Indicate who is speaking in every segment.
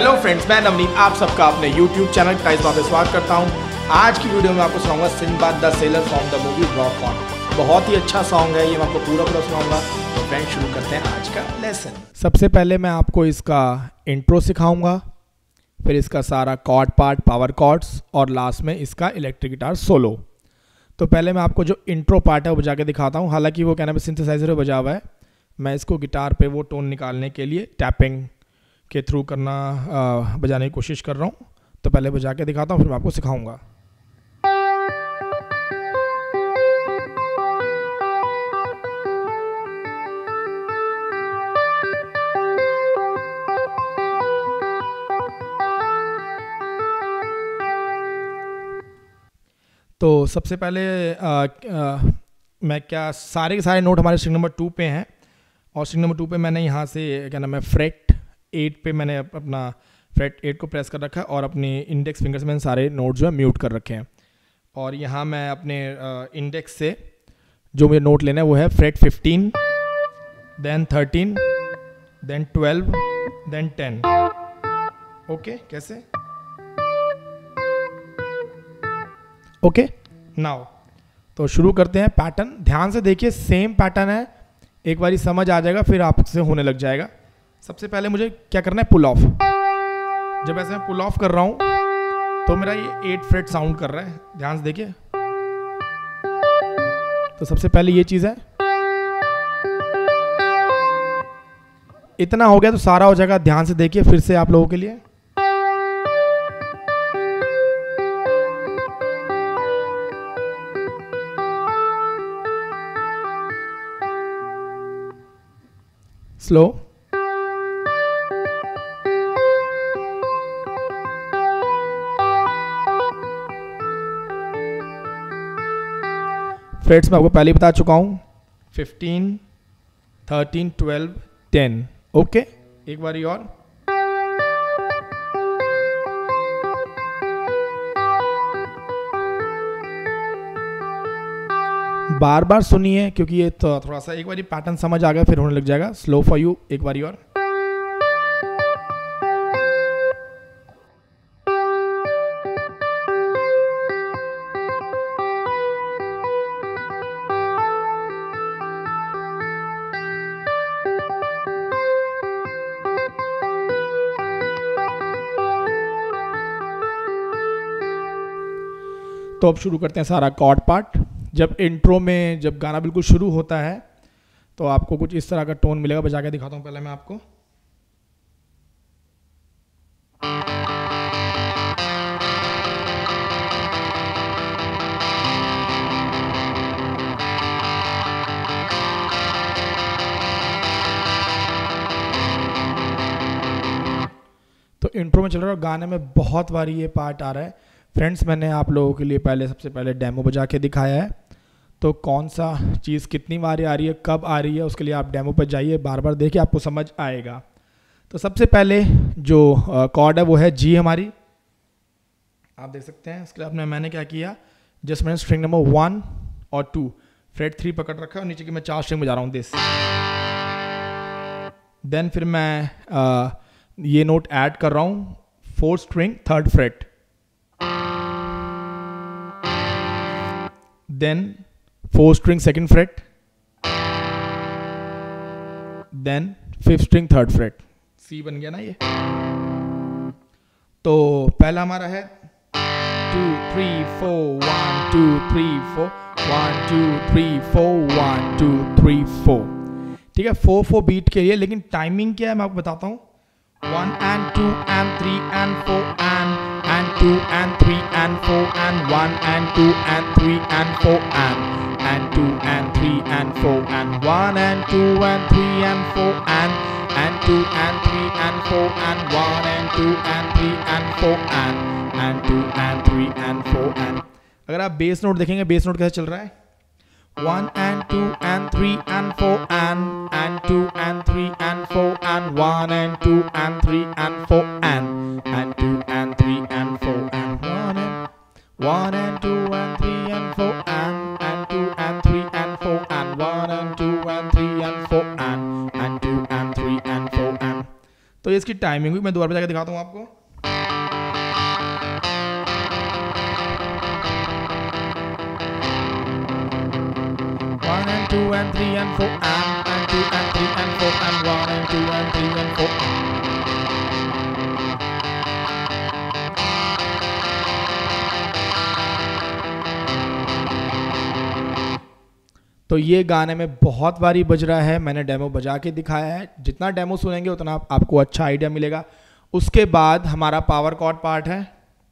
Speaker 1: Hello friends, मैं नवनीत आप सबका अपने YouTube चैनल का इस बार स्वागत करता हूं। आज की वीडियो में आपको सुनाऊंगा Sinbad the sailor from the movie Rock On. बहुत ही अच्छा सॉन्ग है, ये मैं आपको पूरा सुनाऊंगा। तो फ्रेंड्स शुरू करते हैं आज का लेसन। सबसे पहले मैं आपको इसका इंट्रो सिखाऊंगा, फिर इसका सारा कॉर्ड पार्ट, पावर कॉर्ड्स और लास्ट में इसका इलेक्ट्रिक गिटार सोलो। तो पहले मैं आपको जो इंट्रो पार्ट है वो बजा के दिखाता हूँ। हालांकि वो कहना सिंथेसाइजर पे बजा हुआ है, मैं इसको गिटार पे वो टोन निकालने के लिए टैपिंग के थ्रू करना बजाने की कोशिश कर रहा हूँ। तो पहले बजा के दिखाता हूँ, फिर मैं आपको सिखाऊंगा। तो सबसे पहले मैं क्या सारे के सारे नोट हमारे स्ट्रिंग नंबर 2 पे हैं, और स्ट्रिंग नंबर 2 पे मैंने यहाँ से क्या नाम है फ्रेट 8 पे मैंने अपना फ्रेट 8 को प्रेस कर रखा है और अपने इंडेक्स फिंगर्स में सारे नोट जो है म्यूट कर रखे हैं। और यहाँ मैं अपने इंडेक्स से जो मुझे नोट लेना है वो है fret 15, then 13, then 12, then 10। Okay, कैसे? ओके नाउ तो शुरू करते हैं। पैटर्न ध्यान से देखिए, सेम पैटर्न है, एक बारी समझ आ जाएगा फिर आपसे होने लग जाएगा। सबसे पहले मुझे क्या करना है, पुल ऑफ। जब ऐसे मैं पुल ऑफ कर रहा हूं तो मेरा ये 8 फ्रेट साउंड कर रहा है, ध्यान से देखिए। तो सबसे पहले ये चीज है, इतना हो गया तो सारा हो जाएगा। ध्यान से देखिए फिर से आप लोगों के लिए। स्लो, फ्रेट्स मैं आपको पहले ही बता चुका हूं, 15, 13, 12, 10। ओके, एक बारी और। बार बार सुनिए क्योंकि ये तो थोड़ा सा एक बारी पैटर्न समझ आ गया फिर होने लग जाएगा। स्लो फॉर यू, एक बारी और। तो अब शुरू करते हैं सारा कॉर्ड पार्ट। जब इंट्रो में जब गाना बिल्कुल शुरू होता है तो आपको कुछ इस तरह का टोन मिलेगा। बजा के दिखाता हूं पहले मैं आपको। तो इंट्रो में चल रहा है, गाने में बहुत बारी ये पार्ट आ रहा है। फ्रेंड्स मैंने आप लोगों के लिए सबसे पहले डेमो बजा के दिखाया है, तो कौन सा चीज़ कितनी बारी आ रही है, कब आ रही है, उसके लिए आप डेमो पर जाइए, बार बार देखिए, आपको समझ आएगा। तो सबसे पहले जो कॉर्ड है वो है जी हमारी, आप देख सकते हैं। इसके लिए मैंने क्या किया, जस्ट मैंने स्ट्रिंग नंबर 1 और 2 फ्रेट 3 पकड़ रखा है और नीचे की मैं 4 स्ट्रिंग बजा रहा हूँ, दिस। देन फिर मैं ये नोट ऐड कर रहा हूँ, 4th string 3rd fret, then 4th string 2nd fret, then 5th string 3rd fret। C बन गया ना ये। तो पहला हमारा है 2 3 4 1 2 3 4 1 2 3 4 1 2 3 4। ठीक है, 4-4 बीट के लिए, लेकिन टाइमिंग क्या है मैं आपको बताता हूँ। 1 and 2 and 3 and 4 and 2 and 3 and 4 and 1 and 2 and 3 and 4 and 2 and 3 and 4 and 1 and 2 and 3 and 4 and 2 and 3 and 4 and 1 and 2 and 3 and 4 and 2 and 3 and 4 and। अगर आप बेस नोट देखेंगे, bass note कैसे चल रहा है, 1 and 2 and 3 and 4 and 2 and 3 and 4 and 1 and 2 and 3 and 4 and 2 and 3 and 4 and 1 and 2 and 3 and 4 and 2 and 3 and 4 and 1 and 2 and 3 and 4 and 2 and 3 and 4 and। तो तो इसकी timing भी मैं दोबारा बजा के दिखाता हूँ आपको। One and two and three and four and two and three and four and one and two and three and four. तो ये गाने में बहुत बारी बज रहा है, मैंने डेमो बजा के दिखाया है। जितना डेमो सुनेंगे उतना आपको अच्छा आइडिया मिलेगा। उसके बाद हमारा पावर कॉर्ड पार्ट है।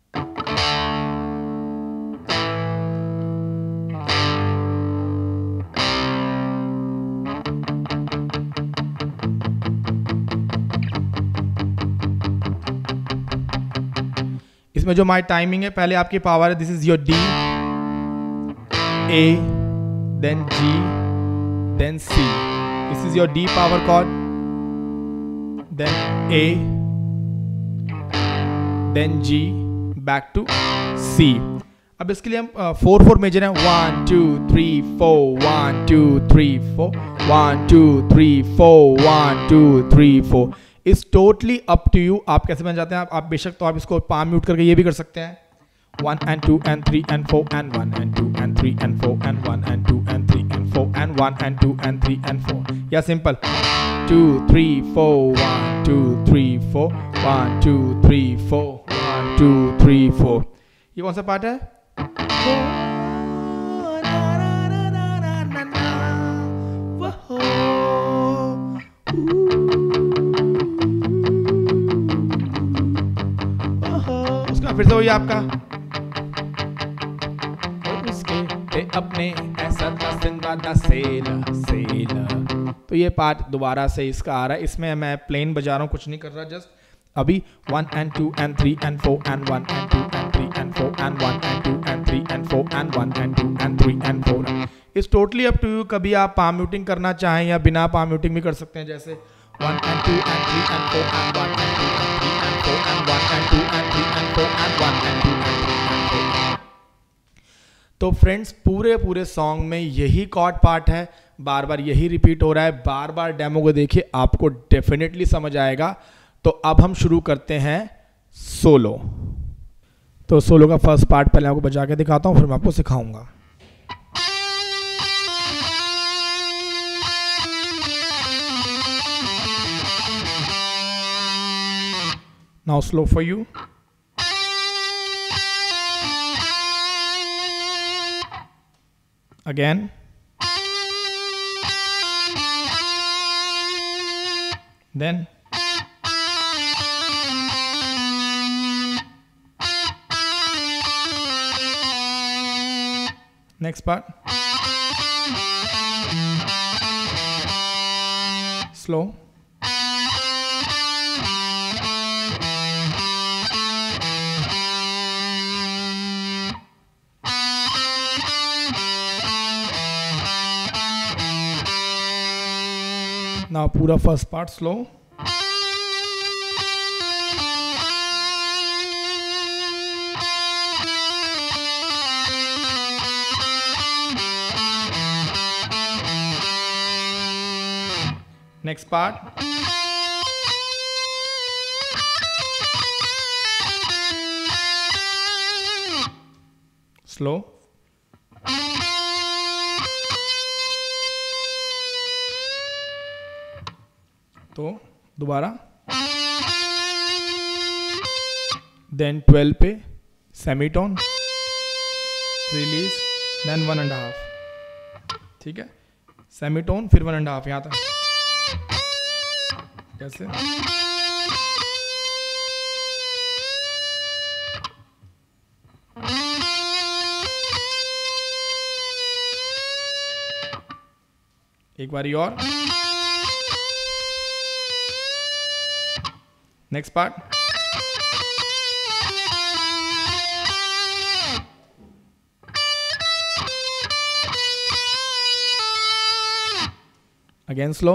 Speaker 1: इसमें जो माई टाइमिंग है, पहले आपकी पावर है, this is your D, A, then G, then C. This is your D power chord, then A, then G, back to C. अब इसके लिए हम 4/4 मेजर हैं, 1 2 3 4 1 2 3 4 1 2 3 4 1 2 3 4. इस टोटली अप टू यू, आप कैसे बन जाते हैं। आप बेशक तो आप इसको पाम म्यूट करके ये भी कर सकते हैं, 1 and 2 and 3 and 4 and 1 and 2 and 3 and 4 and 1 and 2 and 3 and 4 and 1 and 2 and 3 and 4. या सिंपल 2 3 4 1 2 3 4 1 2 3 4 1 2 3 4. ये कौन सा पार्ट है? उसका फिर से वही आपका अपने ऐसा दा सेला सेला। तो ये पार्ट दोबारा से इसका आ रहा है। इसमें मैं प्लेन बजा रहा हूँ, कुछ नहीं कर रहा, जस्ट अभी 1 and 2 and 3 and 4 and 1 and 2 and 3 and 4 and 1 and 2 and 3 and 4 and 1 and 2 and 3 and 4. इस टोटली अप टू यू। कभी आप पाम म्यूटिंग करना चाहें या बिना पाम म्यूटिंग भी कर सकते हैं, जैसे 1 and 2 and 3 and 4 and 1 and 2 and 3 and 4 and 1 and 2 and 3 and 4 and 1 and 2 and 3 and 4. तो फ्रेंड्स पूरे सॉन्ग में यही कॉर्ड पार्ट है, बार बार यही रिपीट हो रहा है। बार बार डेमो को देखिए, आपको डेफिनेटली समझ आएगा। तो अब हम शुरू करते हैं सोलो। तो सोलो का फर्स्ट पार्ट पहले आपको बजा के दिखाता हूँ, फिर मैं आपको सिखाऊंगा। Now slow for you. Again, then next part, slow, now पूरा first part slow, next part slow, तो दोबारा, देन 12 पे सेमीटोन, रिलीज, देन 1.5, ठीक है, सेमीटोन फिर 1.5 यहाँ तक, कैसे, एक बारी और, next part, again slow,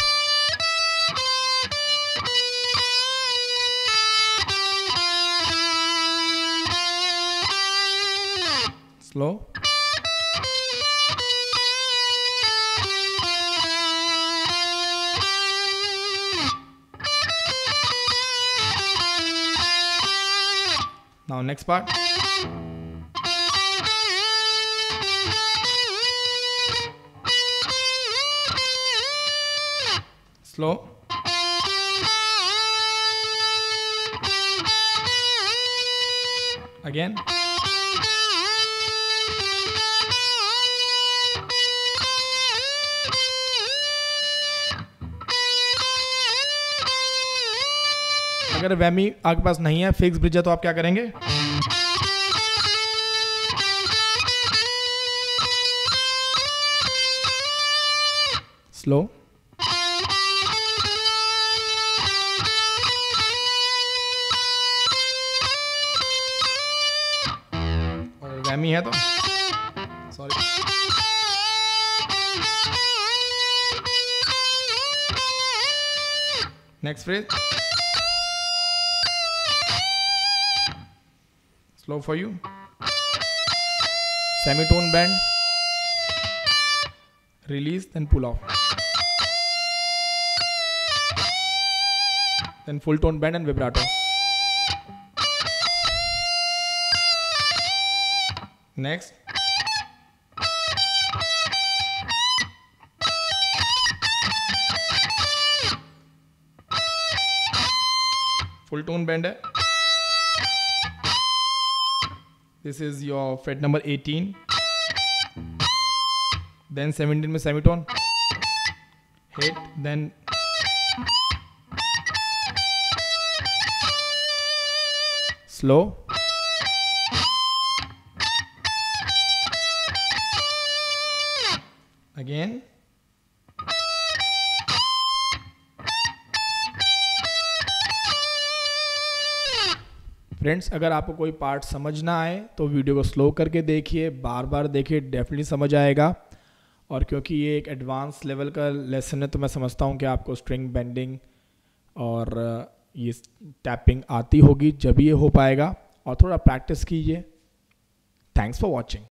Speaker 1: slow, now next part. Slow. Again. अगर वैमी आपके पास नहीं है, फिक्स ब्रिज है, तो आप क्या करेंगे? स्लो. और वैमी है तो sorry. Next phrase. Slow for you. Semitone bend. Release, then pull off. Then full tone bend and vibrato. Next. Full tone bend है. This is your fret number 18. Then 17 में semitone. Hit. Then slow. Again. Friends, अगर आपको कोई part समझ ना आए तो video को स्लो करके देखिए, बार बार देखिए, डेफिनेटली समझ आएगा. और क्योंकि ये एक एडवांस लेवल का लेसन है, तो मैं समझता हूँ कि आपको स्ट्रिंग बेंडिंग और ये टैपिंग आती होगी, जब ये हो पाएगा. और थोड़ा प्रैक्टिस कीजिए. Thanks for watching.